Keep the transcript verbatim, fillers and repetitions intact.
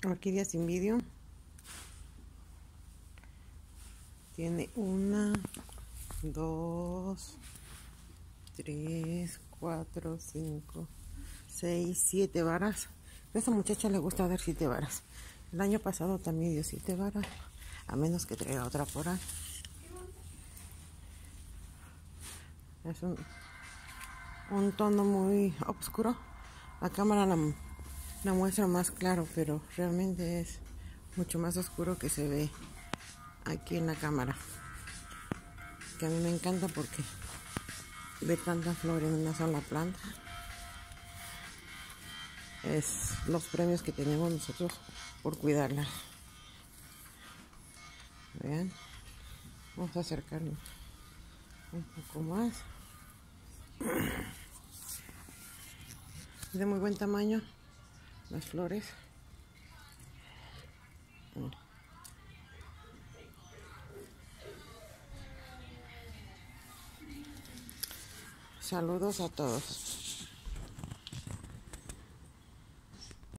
Orquídea sin vidrio. Tiene una, dos, tres, cuatro, cinco, seis, siete varas. A esta muchacha le gusta dar siete varas. El año pasado también dio siete varas, a menos que traiga otra por ahí. Es un, un tono muy oscuro. La cámara la, la muestra más claro, pero realmente es mucho más oscuro que se ve aquí en la cámara. Que a mí me encanta porque ver tanta flor en una sola planta es los premios que tenemos nosotros por cuidarla. Vean, vamos a acercarnos un poco más. De muy buen tamaño las flores. Saludos a todos.